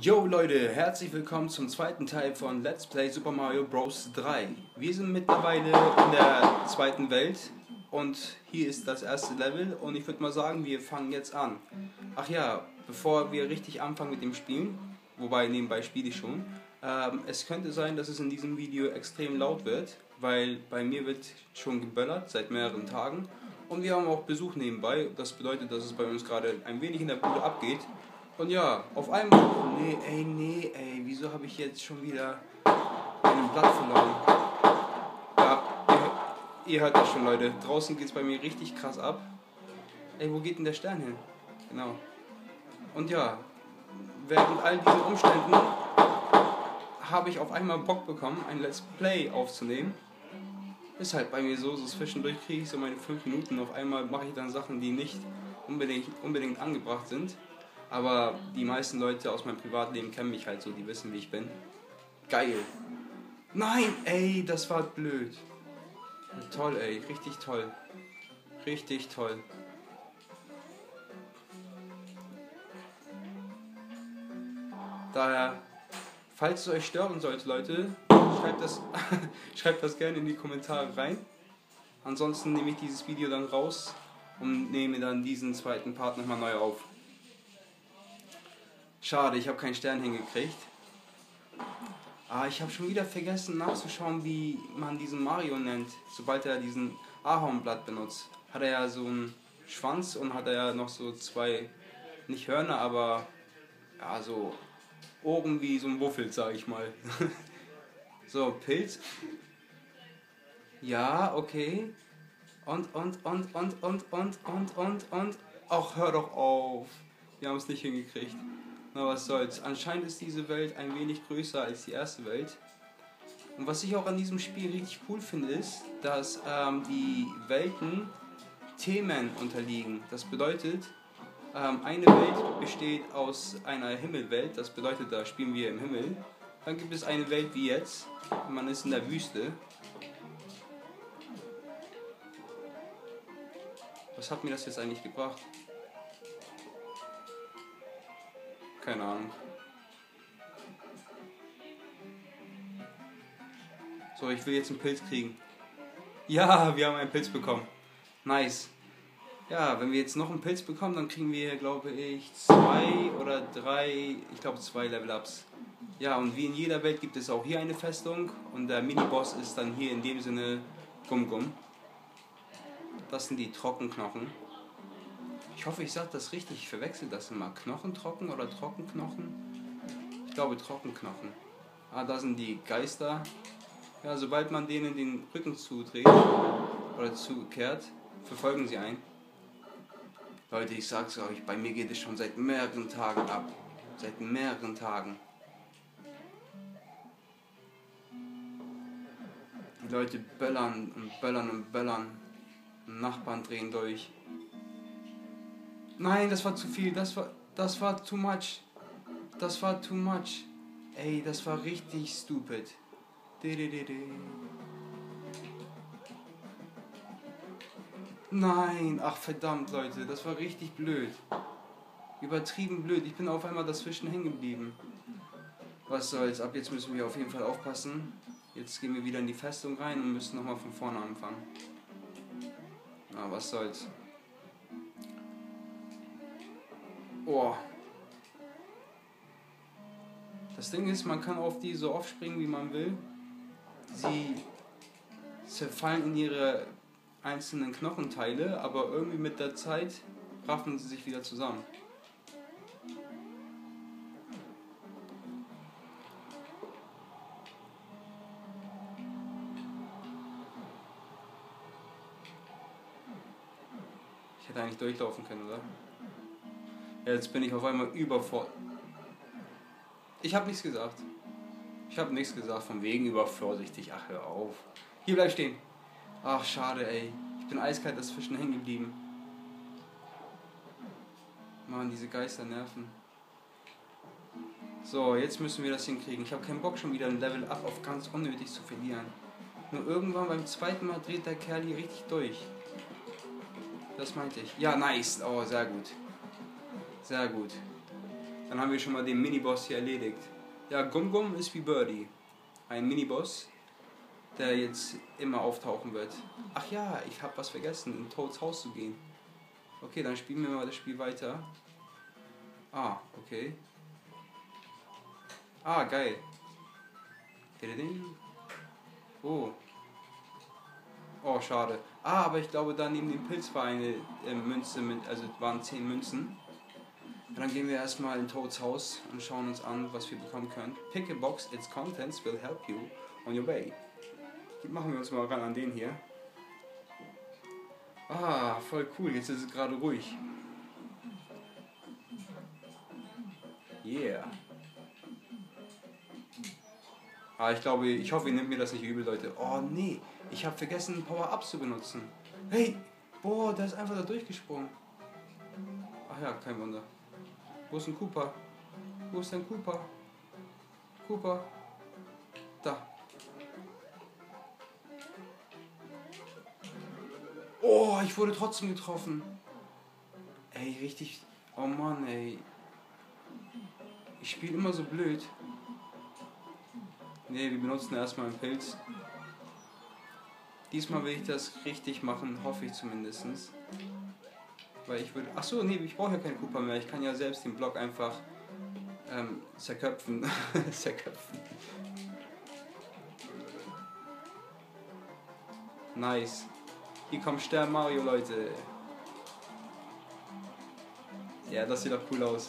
Yo Leute, herzlich willkommen zum zweiten Teil von Let's Play Super Mario Bros. 3. Wir sind mittlerweile in der zweiten Welt und hier ist das erste Level und ich würde mal sagen, wir fangen jetzt an. Ach ja, bevor wir richtig anfangen mit dem Spielen, wobei nebenbei spiele ich schon, es könnte sein, dass es in diesem Video extrem laut wird, weil bei mir wird schon geböllert seit mehreren Tagen und wir haben auch Besuch nebenbei. Das bedeutet, dass es bei uns gerade ein wenig in der Bude abgeht. Und ja, auf einmal... Nee, wieso habe ich jetzt schon wieder einen Blatt verloren? Ja, ihr hört das schon, Leute. Draußen geht es bei mir richtig krass ab. Ey, wo geht denn der Stern hin? Genau. Und ja, während all diesen Umständen habe ich auf einmal Bock bekommen, ein Let's Play aufzunehmen. Ist halt bei mir so zwischendurch kriege ich so meine 5 Minuten. Auf einmal mache ich dann Sachen, die nicht unbedingt angebracht sind. Aber die meisten Leute aus meinem Privatleben kennen mich halt so, die wissen, wie ich bin. Geil. Nein, ey, das war blöd. Toll, ey, richtig toll. Richtig toll. Daher, falls es euch stören sollte, Leute, schreibt das gerne in die Kommentare rein. Ansonsten nehme ich dieses Video dann raus und nehme dann diesen zweiten Part nochmal neu auf. Schade, ich habe keinen Stern hingekriegt. Ich habe schon wieder vergessen nachzuschauen, wie man diesen Mario nennt, sobald er diesen Ahornblatt benutzt. Hat er ja so einen Schwanz und hat er ja noch so zwei, nicht Hörner, aber ja, so Ohren wie so ein Wuffel, sag ich mal. So, Pilz. Ja, okay. Und. Ach, hör doch auf. Wir haben es nicht hingekriegt. Na, was soll's. Anscheinend ist diese Welt ein wenig größer als die erste Welt. Und was ich auch an diesem Spiel richtig cool finde, ist, dass die Welten Themen unterliegen. Das bedeutet, eine Welt besteht aus einer Himmelwelt. Das bedeutet, da spielen wir im Himmel. Dann gibt es eine Welt wie jetzt. Man ist in der Wüste. Was hat mir das jetzt eigentlich gebracht? Keine Ahnung. So, ich will jetzt einen Pilz kriegen. Ja, wir haben einen Pilz bekommen. Nice. Ja, wenn wir jetzt noch einen Pilz bekommen, dann kriegen wir, glaube ich, 2 oder 3, ich glaube 2 Level-Ups. Ja, und wie in jeder Welt gibt es auch hier eine Festung und der Miniboss ist dann hier in dem Sinne Gum-Gum. Das sind die Trockenknochen. Ich hoffe, ich sage das richtig. Ich verwechsel das immer. Knochentrocken oder Trockenknochen? Ich glaube Trockenknochen. Da sind die Geister. Ja, sobald man denen den Rücken zudreht oder zukehrt, verfolgen sie einen. Leute, ich sag's euch, bei mir geht es schon seit mehreren Tagen ab. Seit mehreren Tagen. Die Leute böllern und böllern und böllern. Nachbarn drehen durch. Nein, das war zu viel, das war too much. Das war too much. Ey, das war richtig stupid. Nein, ach verdammt Leute, das war richtig blöd. Übertrieben blöd, ich bin auf einmal dazwischen hängen geblieben. Was soll's, ab jetzt müssen wir auf jeden Fall aufpassen. Jetzt gehen wir wieder in die Festung rein und müssen nochmal von vorne anfangen. Na, was soll's. Oh. Das Ding ist, man kann auf die so oft springen, wie man will. Sie zerfallen in ihre einzelnen Knochenteile, aber irgendwie mit der Zeit raffen sie sich wieder zusammen. Ich hätte eigentlich durchlaufen können, oder? Jetzt bin ich auf einmal überfordert. Ich habe nichts gesagt. Ich habe nichts gesagt von wegen übervorsichtig. Ach, hör auf. Hier bleib stehen. Ach, schade, ey. Ich bin eiskalt dazwischen hängen geblieben. Mann, diese Geister nerven. So, jetzt müssen wir das hinkriegen. Ich habe keinen Bock, schon wieder ein Level Up auf ganz unnötig zu verlieren. Nur irgendwann beim zweiten Mal dreht der Kerl hier richtig durch. Das meinte ich. Ja, nice. Oh, sehr gut. Sehr gut. Dann haben wir schon mal den Miniboss hier erledigt. Ja, Gum Gum ist wie Birdie. Ein Miniboss, der jetzt immer auftauchen wird. Ach ja, ich habe was vergessen, in Toads Haus zu gehen. Okay, dann spielen wir mal das Spiel weiter. Ah, okay. Ah, geil. Oh. Oh, schade. Ah, aber ich glaube, da neben dem Pilz war eine Münze, also waren 10 Münzen. Und dann gehen wir erstmal in Toads Haus und schauen uns an, was wir bekommen können. Pick a box, its contents will help you on your way. Machen wir uns mal ran an den hier. Ah, voll cool, jetzt ist es gerade ruhig. Yeah. Ah, ich hoffe, ihr nehmt mir das nicht übel, Leute. Oh nee, ich habe vergessen, Power-Ups zu benutzen. Hey, boah, der ist einfach da durchgesprungen. Ach ja, kein Wunder. Wo ist ein Koopa? Wo ist ein Koopa? Koopa. Da. Oh, ich wurde trotzdem getroffen. Ey, richtig. Oh Mann, ey. Ich spiele immer so blöd. Ne, wir benutzen erstmal einen Pilz. Diesmal will ich das richtig machen, hoffe ich zumindest. Weil ich würde. Achso, nee, ich brauche ja keinen Koopa mehr. Ich kann ja selbst den Block einfach zerköpfen. Zerköpfen. Nice. Hier kommt Stern Mario, Leute. Ja, das sieht doch cool aus.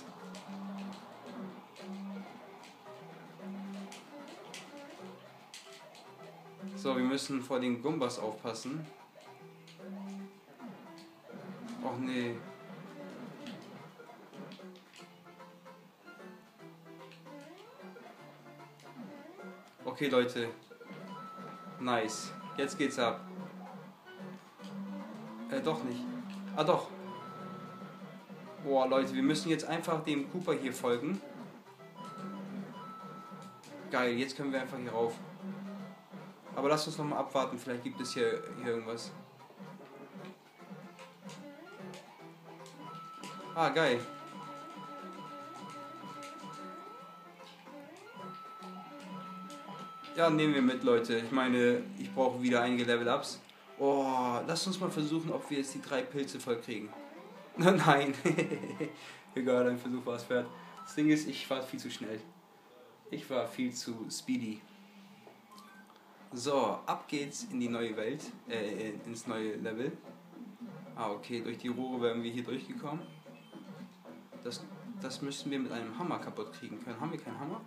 So, wir müssen vor den Gumbas aufpassen. Och nee. Okay, Leute. Nice. Jetzt geht's ab. Doch nicht. Ah, doch. Boah, Leute, wir müssen jetzt einfach dem Koopa hier folgen. Geil, jetzt können wir einfach hier rauf. Aber lasst uns nochmal abwarten, vielleicht gibt es hier irgendwas. Ah, geil. Ja, nehmen wir mit, Leute. Ich meine, ich brauche wieder einige Level-Ups. Oh, lasst uns mal versuchen, ob wir jetzt die 3 Pilze voll kriegen. Nein. Egal, ein Versuch war es wert. Das Ding ist, ich war viel zu schnell. Ich war viel zu speedy. So, ab geht's in die neue Welt, ins neue Level. Ah, okay, durch die Rohre werden wir hier durchgekommen. Das müssten wir mit einem Hammer kaputt kriegen können. Haben wir keinen Hammer?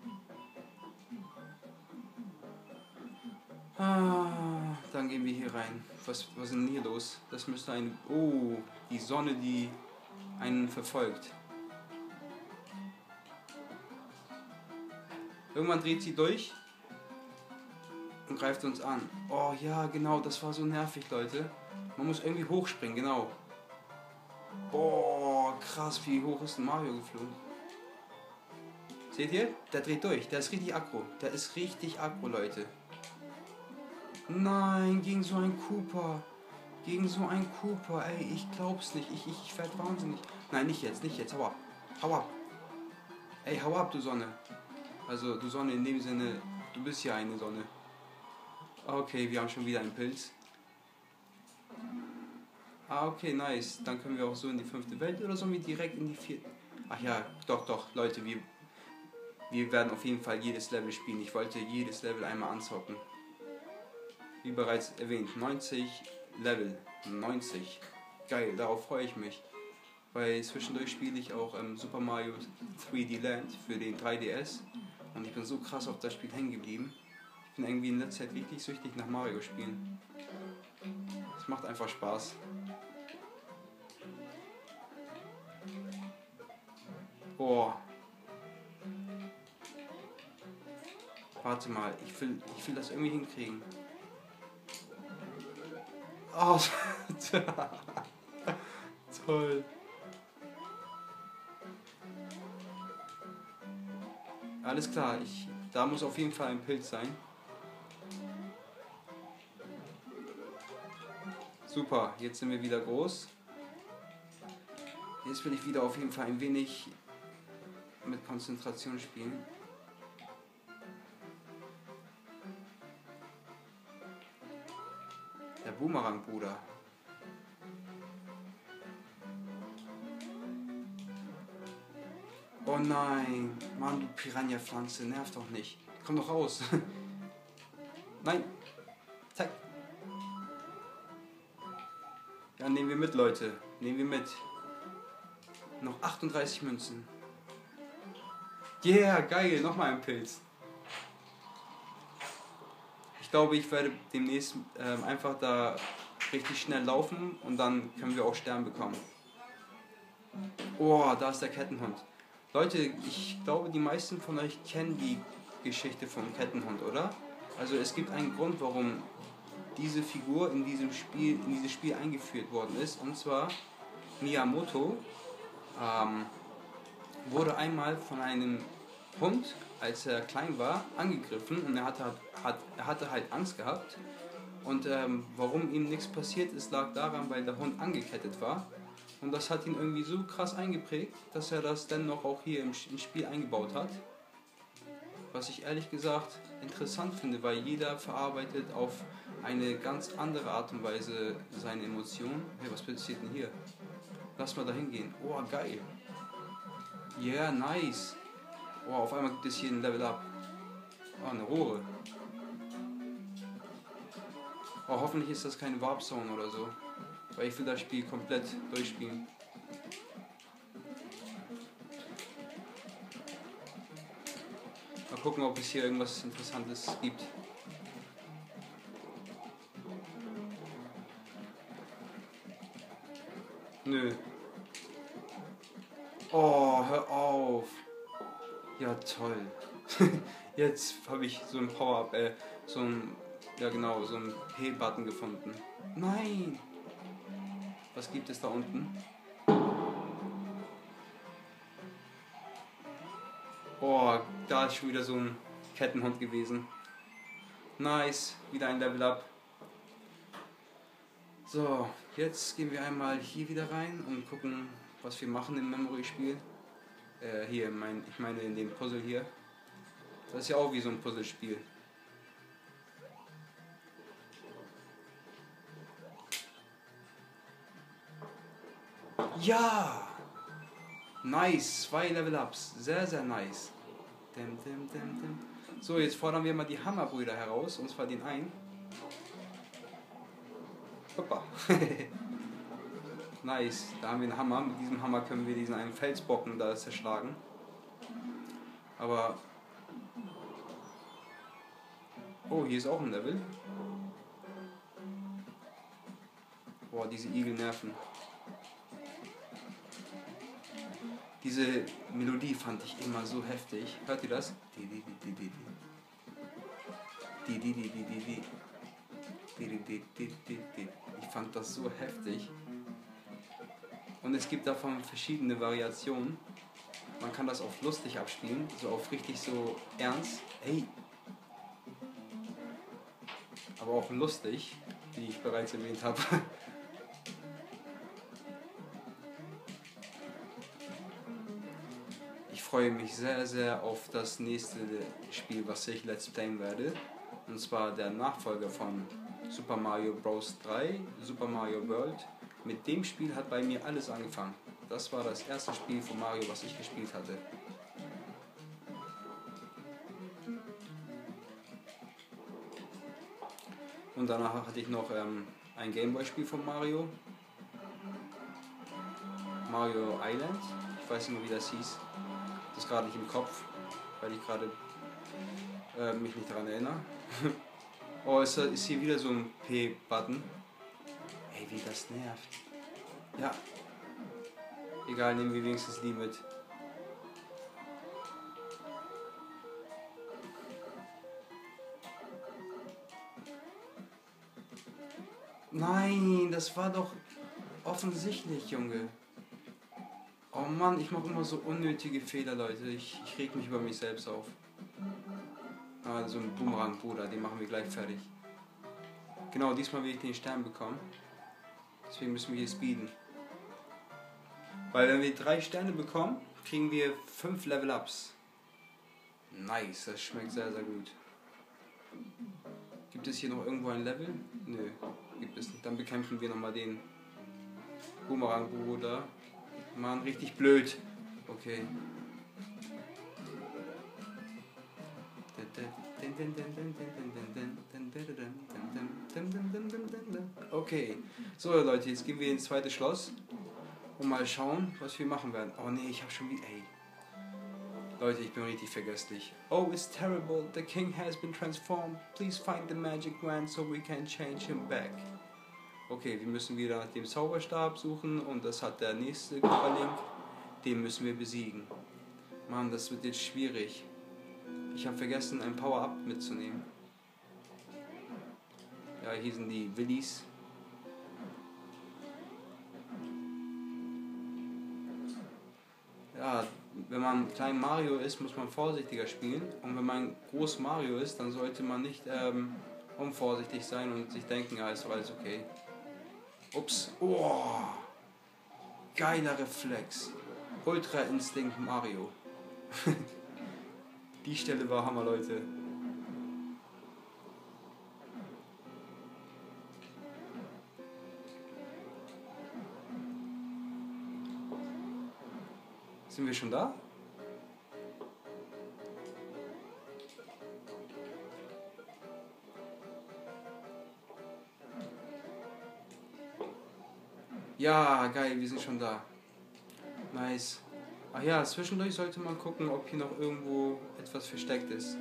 Ah, dann gehen wir hier rein. Was ist denn hier los? Das müsste ein... Oh, die Sonne, die einen verfolgt. Irgendwann dreht sie durch und greift uns an. Oh ja, genau, das war so nervig, Leute. Man muss irgendwie hochspringen, genau. Boah, krass, wie hoch ist denn Mario geflogen? Seht ihr? Der dreht durch, der ist richtig aggro. Der ist richtig aggro, Leute. Nein, gegen so einen Koopa. Gegen so einen Koopa, ey, ich glaub's nicht. Ich werd wahnsinnig. Nein, nicht jetzt, hau ab. Hau ab. Ey, hau ab, du Sonne. Also, du Sonne in dem Sinne, du bist ja eine Sonne. Okay, wir haben schon wieder einen Pilz. Ah, okay, nice. Dann können wir auch so in die 5. Welt oder sollen wir direkt in die 4. Ach ja, doch, Leute, wir werden auf jeden Fall jedes Level spielen. Ich wollte jedes Level einmal anzocken. Wie bereits erwähnt, 90 Level. 90. Geil, darauf freue ich mich. Weil zwischendurch spiele ich auch Super Mario 3D Land für den 3DS. Und ich bin so krass auf das Spiel hängen geblieben. Ich bin irgendwie in letzter Zeit richtig süchtig nach Mario spielen. Es macht einfach Spaß. Boah. Warte mal, ich will das irgendwie hinkriegen. Oh, toll. Alles klar, da muss auf jeden Fall ein Pilz sein. Super, jetzt sind wir wieder groß. Jetzt will ich wieder auf jeden Fall ein wenig Konzentration spielen. Der Boomerang, Bruder. Oh nein, Mann, du Piranha-Pflanze, nerv doch nicht. Komm doch raus. Nein. Zack. Ja, nehmen wir mit, Leute. Nehmen wir mit. Noch 38 Münzen. Yeah, geil, nochmal ein Pilz. Ich glaube, ich werde demnächst einfach da richtig schnell laufen und dann können wir auch Stern bekommen. Oh, da ist der Kettenhund. Leute, ich glaube, die meisten von euch kennen die Geschichte vom Kettenhund, oder? Also es gibt einen Grund, warum diese Figur in dieses Spiel eingeführt worden ist. Und zwar Miyamoto wurde einmal von einem Hund, als er klein war, angegriffen und er hatte halt Angst gehabt. Und warum ihm nichts passiert ist, lag daran, weil der Hund angekettet war. Und das hat ihn irgendwie so krass eingeprägt, dass er das dann noch auch hier im Spiel eingebaut hat. Was ich ehrlich gesagt interessant finde, weil jeder verarbeitet auf eine ganz andere Art und Weise seine Emotionen. Hey, was passiert denn hier? Lass mal da hingehen. Oh, geil. Yeah, nice. Oh, auf einmal gibt es hier ein Level Up. Oh, eine Rohre. Oh, hoffentlich ist das keine Warp Zone oder so. Weil ich will das Spiel komplett durchspielen. Mal gucken, ob es hier irgendwas Interessantes gibt. Nö. Oh, hör auf. Ja, toll. Jetzt habe ich so ein Power-Up, so ein P-Button gefunden. Nein! Was gibt es da unten? Oh, da ist schon wieder so ein Kettenhund gewesen. Nice, wieder ein Level Up. So, jetzt gehen wir einmal hier wieder rein und gucken, was wir machen im Memory-Spiel. Hier, ich meine in dem Puzzle hier. Das ist ja auch wie so ein Puzzlespiel. Ja! Nice, 2 Level-Ups. Sehr, sehr nice. So, jetzt fordern wir mal die Hammerbrüder heraus, und zwar den einen. Hoppa. Nice, da haben wir einen Hammer. Mit diesem Hammer können wir diesen einen Felsbrocken da zerschlagen. Aber... Oh, hier ist auch ein Level. Boah, diese Igel nerven. Diese Melodie fand ich immer so heftig. Hört ihr das? Ich fand das so heftig. Und es gibt davon verschiedene Variationen. Man kann das auf lustig abspielen, so auf richtig so ernst. Hey! Aber auch lustig, wie ich bereits erwähnt habe. Ich freue mich sehr, sehr auf das nächste Spiel, was ich Let's Playen werde. Und zwar der Nachfolger von Super Mario Bros. 3, Super Mario World. Mit dem Spiel hat bei mir alles angefangen. Das war das erste Spiel von Mario, was ich gespielt hatte. Und danach hatte ich noch ein Gameboy-Spiel von Mario. Mario Island. Ich weiß nicht mehr, wie das hieß. Das ist gerade nicht im Kopf, weil ich gerade mich nicht daran erinnere. Oh, ist hier wieder so ein P-Button. Ey, wie das nervt. Ja. Egal, nehmen wir wenigstens die mit. Nein, das war doch offensichtlich, Junge. Oh Mann, ich mache immer so unnötige Fehler, Leute. Ich reg mich über mich selbst auf. Ah, so ein Boomerang, Bruder, den machen wir gleich fertig. Genau, diesmal will ich den Stern bekommen. Deswegen müssen wir hier speeden. Weil wenn wir 3 Sterne bekommen, kriegen wir 5 Level-Ups. Nice, das schmeckt sehr, sehr gut. Gibt es hier noch irgendwo ein Level? Nö, gibt es nicht. Dann bekämpfen wir nochmal den Boomerang-Bruder. Mann, richtig blöd. Okay. Okay. So Leute, jetzt gehen wir ins zweite Schloss und mal schauen, was wir machen werden. Oh nee, ich hab schon wieder... Ey. Leute, ich bin richtig vergesslich. Oh, it's terrible. The king has been transformed. Please find the magic wand so we can change him back. Okay, wir müssen wieder nach dem Zauberstab suchen und das hat der nächste Link. Den müssen wir besiegen. Mann, das wird jetzt schwierig. Ich habe vergessen, ein Power-Up mitzunehmen. Ja, hier sind die Willis. Ja, wenn man klein Mario ist, muss man vorsichtiger spielen. Und wenn man groß Mario ist, dann sollte man nicht unvorsichtig sein und sich denken, ja, ist doch alles okay. Ups. Oh. Geiler Reflex. Ultra Instinct Mario. Die Stelle war Hammer, Leute. Sind wir schon da? Ja, geil, wir sind schon da. Nice. Ach ja, zwischendurch sollte man gucken, ob hier noch irgendwo etwas versteckt ist.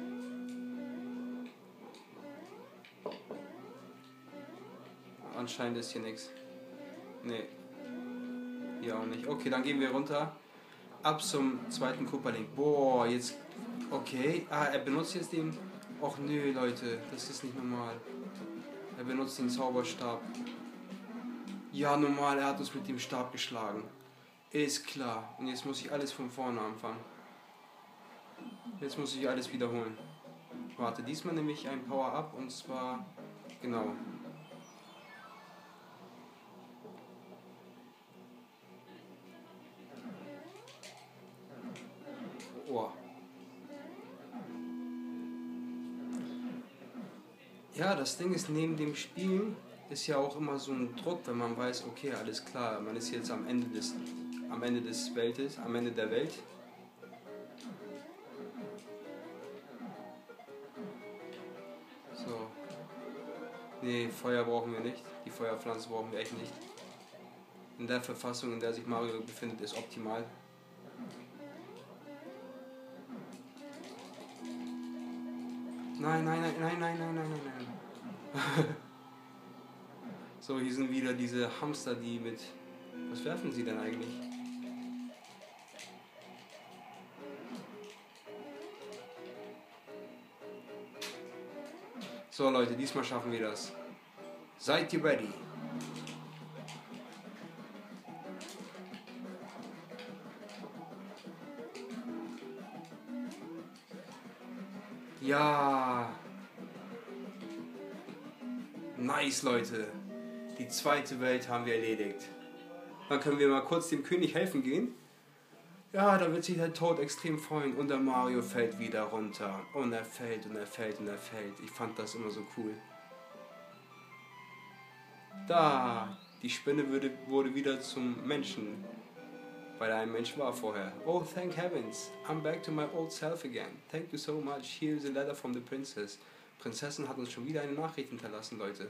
Anscheinend ist hier nichts. Nee. Hier auch nicht. Okay, dann gehen wir runter. Ab zum zweiten Koopa-Link. Boah, jetzt... Okay. Ah, er benutzt jetzt den... Och nö, Leute. Das ist nicht normal. Er benutzt den Zauberstab. Ja, normal. Er hat uns mit dem Stab geschlagen. Ist klar. Und jetzt muss ich alles von vorne anfangen. Jetzt muss ich alles wiederholen. Warte, diesmal nehme ich ein Power-Up und zwar... Genau. Oh. Ja, das Ding ist, neben dem Spielen ist ja auch immer so ein Druck, wenn man weiß, okay, alles klar, man ist jetzt am Ende der Welt. So. Nee, Feuer brauchen wir nicht. Die Feuerpflanze brauchen wir echt nicht. In der Verfassung, in der sich Mario befindet, ist optimal. Nein, nein, nein, nein, nein, nein, nein, nein, nein. So, hier sind wieder diese Hamster, die mit... Was werfen sie denn eigentlich? So Leute, diesmal schaffen wir das. Seid ihr ready? Ja. Nice, Leute. Die zweite Welt haben wir erledigt. Dann können wir mal kurz dem König helfen gehen. Ja, da wird sich der Tod extrem freuen und der Mario fällt wieder runter. Und er fällt und er fällt und er fällt. Ich fand das immer so cool. Da, die Spinne wurde wieder zum Menschen. Weil er ein Mensch war vorher. Oh, thank heavens. I'm back to my old self again. Thank you so much. Here's a letter from the princess. Prinzessin hat uns schon wieder eine Nachricht hinterlassen, Leute.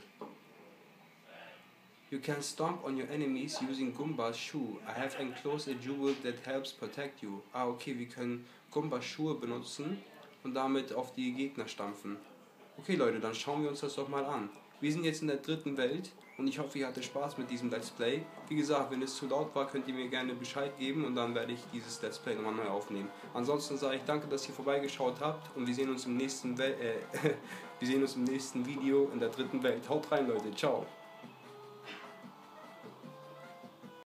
You can stomp on your enemies using Gumbas Shoe. I have enclosed a jewel that helps protect you. Ah, okay, wir können Gumbas Schuhe benutzen und damit auf die Gegner stampfen. Okay, Leute, dann schauen wir uns das doch mal an. Wir sind jetzt in der dritten Welt und ich hoffe, ihr hattet Spaß mit diesem Let's Play. Wie gesagt, wenn es zu laut war, könnt ihr mir gerne Bescheid geben und dann werde ich dieses Let's Play nochmal neu aufnehmen. Ansonsten sage ich danke, dass ihr vorbeigeschaut habt und wir sehen uns im nächsten Video in der dritten Welt. Haut rein, Leute. Ciao.